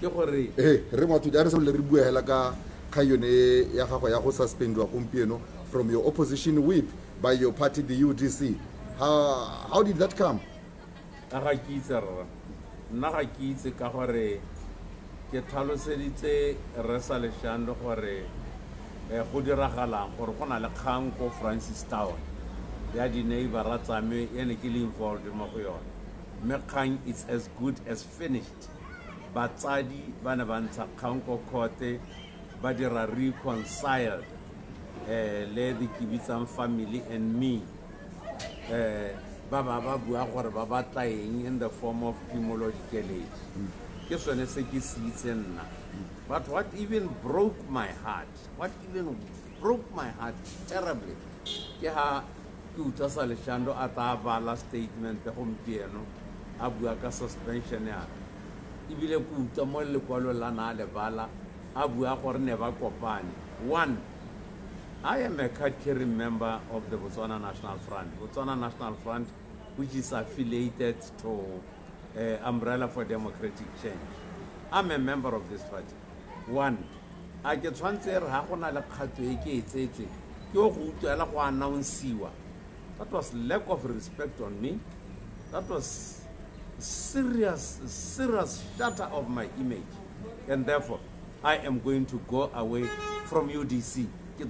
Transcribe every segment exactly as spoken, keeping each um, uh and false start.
ke gore eh re mo tshware se le re bua hela ka ka yone ya gago ya go suspendwa gompieno from your opposition whip by your party the U D C. How how did that come? a ga ke itse rra nna ga ke itse ka gore ke tlhaloseditse re sa leshando gore go diragalang gore go na le kgang ko Francis Town ya di-neighbor tsa me ene ke le involved mo go yone mme kgang it's as good as finished batsadi ba ne ba ntsha kgang ko court ba dira reconciled eh le the Kibitsang family and me eh ba ba ba bua gore ba batla eng in the form of phimological age ke sone se ke se itse nna but what even broke my heart what even broke my heart terribly ke ha ke utsa sa leshando a ta bala statement go gompieno a bua ka suspension ya ibile ku utsa mo le kwalo la na le bala a bua gore ne ba kopane. One, I am a card-carrying member of the Botswana National Front. Botswana National Front, which is affiliated to uh, Umbrella for Democratic Change. I'm a member of this party. One, I get transfer hakona le khato e ke etsetse ke go utlwela go announcewa. That was lack of respect on me. That was serious, serious shatter of my image. And therefore, I am going to go away from U D C.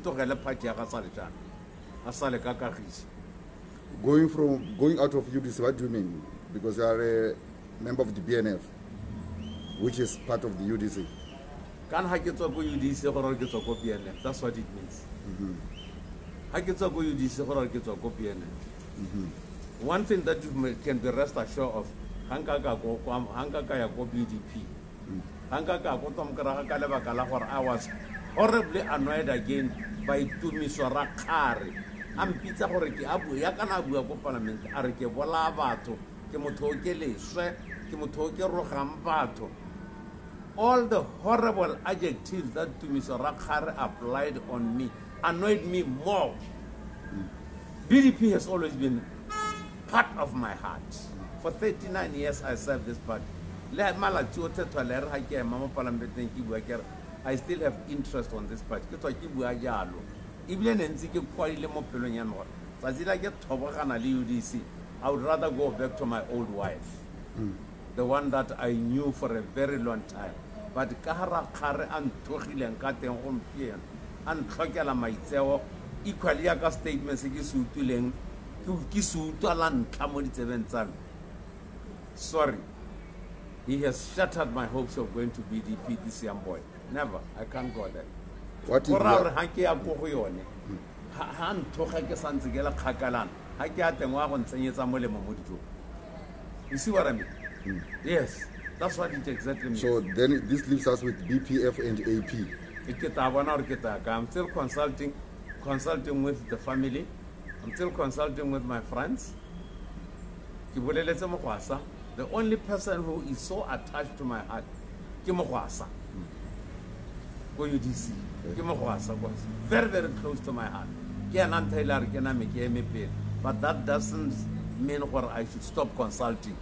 Going from going out of U D C, what do you mean? Because you are a member of the B N F, which is part of the U D C. Can I get to go U D C or get to go B N F? That's what it means. I get to go U D C or get to go B N F. One thing that you can be rest assured of, Hankaka go Hankaka go B D P. I was horribly annoyed again by Tumisora Kari. I'm Peter Horiki Abu Yakanabu of Parliament, Arike Bolavato, Kimotoke Leshe, Kimotoke Rohambato. All the horrible adjectives that Tumisora Kari applied on me annoyed me more. B D P has always been part of my heart. For thirty-nine years, I served this party. I still have interest on this part. I would rather go back to my old wife, mm. the one that I knew for a very long time. But Kahara Kare and Tohil and Katen Home Pian and Tokela Maiteo equally a statements Kisu Tuling Kisu Talan Kamodit events. Sorry. He has shattered my hopes of going to B D P, this young boy. Never. I can't go there. What is your... Han tohake sanzigela kakalan. You see what I mean? Mm. Yes. That's what it exactly means. So then this leaves us with B P F and A P. I'm still consulting consulting with the family. I'm still consulting with my friends. The only person who is so attached to my heart, Kimokwasa. Go U D C. Kimokwasa was very, very close to my heart. But that doesn't mean where I should stop consulting.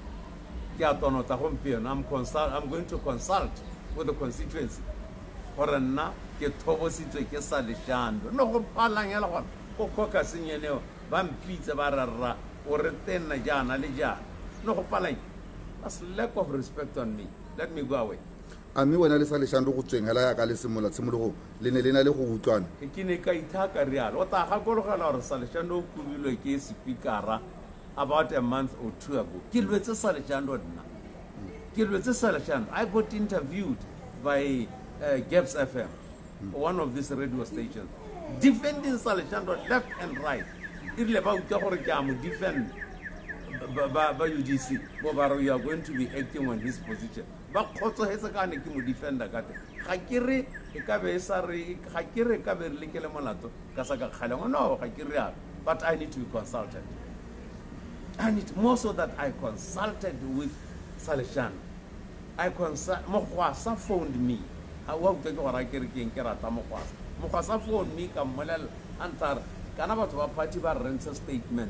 I'm consult I'm going to consult with the constituency. Or na ke tobositswe ke sa leshando. No go palangela go go koka senyeleo ba mpitse ba rara o re tena jana le jana. No, that's lack of respect on me. Let me go away. Ami wena le sa leshando go tsweng hela ya ka le semola tshimologo le ne le na le go utlwana ke ne ka ithaka real o ta ga gologela gore sa leshando o kubilwe ke speakera about a month or two ago ke lwetse sa leshando nna ke lwetse sa leshando. I got interviewed by uh, Gaps F M, mm. one of these radio stations, defending sa leshando left and right. Ile ba utla gore ke am defend by U D C, but you are going to be acting on his position. But also, he is going to defend the Gate. Hakiri, Kabesari, Hakiri, Kabeli Kelemolato, Kasaka Kalamo, no, Hakiria. But I need to be consulted. I need more so that I consulted with Salishan. I consult, Mokwasa phoned me. I want to go Rakiri King Kerata Mokwasa. Mokwasa phoned me, Kamalal Antar, Kanaba party bar rents a statement.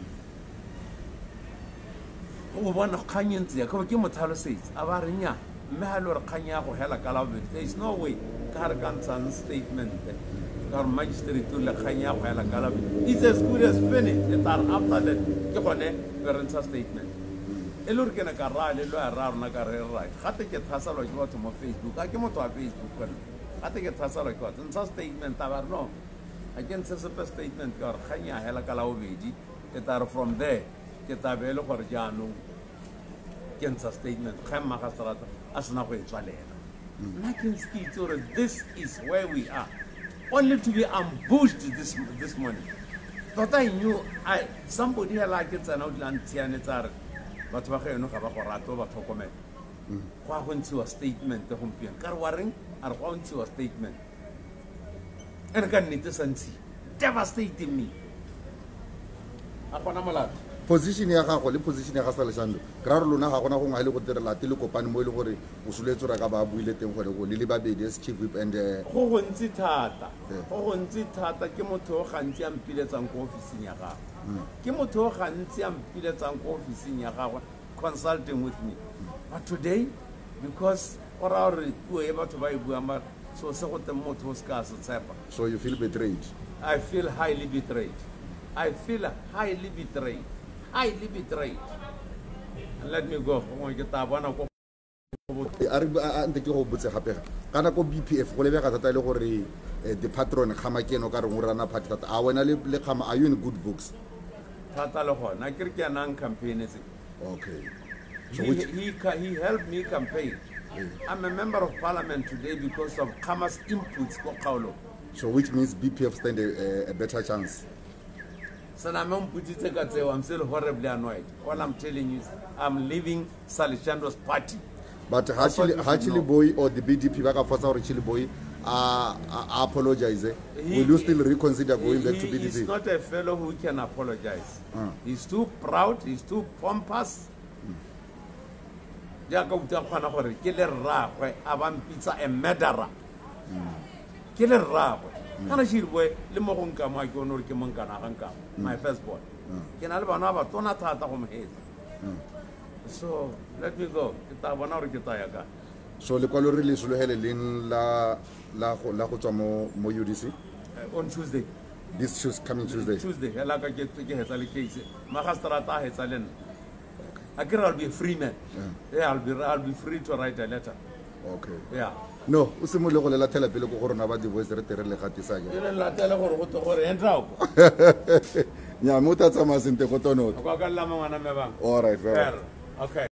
Oh, one of Kanyan, the Komotalo says, Avarinya, mme ha le re kgang ya go hela ka labobedi there is no way ka re ka ntshang statement ka gore magistrate o le kgang ya go hela ka labobedi it's as good as finished e tare after that ke gone be re ntsha statement e le gore ke ne ka raya le lo ya raya rona ka re rai gate ke thasalwa ke batho mo Facebook a ke motho wa Facebook kone gate ke thasalwa ke batho ntsha statement a ba re no a ke ntshe sepe statement ka gore kgang ya hela ka labobedi ke tare from there ke tabe e le gore jaanong ke ntsha statement kgang magastrata a sena go e tswalela nna ke ntse ke itse gore this is where we are only to be ambushed this this morning but I knew I somebody hela ke tsena o dila ntshiane tsa re batho ba gaeno ga ba go rata o ba tlhokomela go a go ntshiwa statement gompieno ka re wa reng a re go a ntshiwa statement ene ka nnete sa ntshi devastating me a gona molato position ya gago le position ya ga sa Leshando ka re lona ga gona go ngwa le go direla tele kopane mo ile gore o suletse ra ka ba buile teng gore go le le babedi as chief whip and go go ntsi thata go go ntsi thata ke motho o gantsi a mpiletsang ko ofising ya gago ke motho o gantsi a mpiletsang ko ofising ya gago consulting with me but today because ora re puo e batho ba e buang ba so se go teng motho o se ka se tshepa so you feel betrayed I feel highly betrayed I feel highly betrayed highly betrayed and let me go go ke ta bona ko a re a ntse ke go botse gape kana ko B P F go lebega thata le gore the patron khama keno ka re go rana party thata a wena le le khama are you in good books thata le gona ke re ke nang campaign se okay so he, he he helped me campaign yeah. I'm a member of parliament today because of Khama's inputs ko Kaulo so which means B P F stand a, a better chance so I'm still horribly annoyed. All I'm telling you is I'm leaving Salishando's party. But actually, actually, boy or the B D P, baka force or Chili boy, uh, apologize. He, Will you still reconsider going he, back to B D P? He's not a fellow who can apologize. Uh. He's too proud. He's too pompous. Jaka uta khana gore ke le rragwe a ba mpitsa a murderer. Ke le rragwe. Kana shirwe le mo go nka ma ke ono re ke mo nka na ga nka my first born ke na le bana ba tona thata go mhetsa so let me go ke ta bona re ke ta ya ka so le kwalo re le solohele leng la la go la go tswa mo mo U D C uh, on Tuesday this Tuesday coming Tuesday Tuesday hela ka ke ke hetsa le case magistrata hetsa le I can I'll be a free man yeah. yeah I'll be I'll be free to write a letter okay yeah no o se mo le go lela thela pele go gore na ba di voice re tere le gatisa ja le la tela gore go to gore entra o nya mo ta tsama sente go tono go ka la mangwana me bang all right fair okay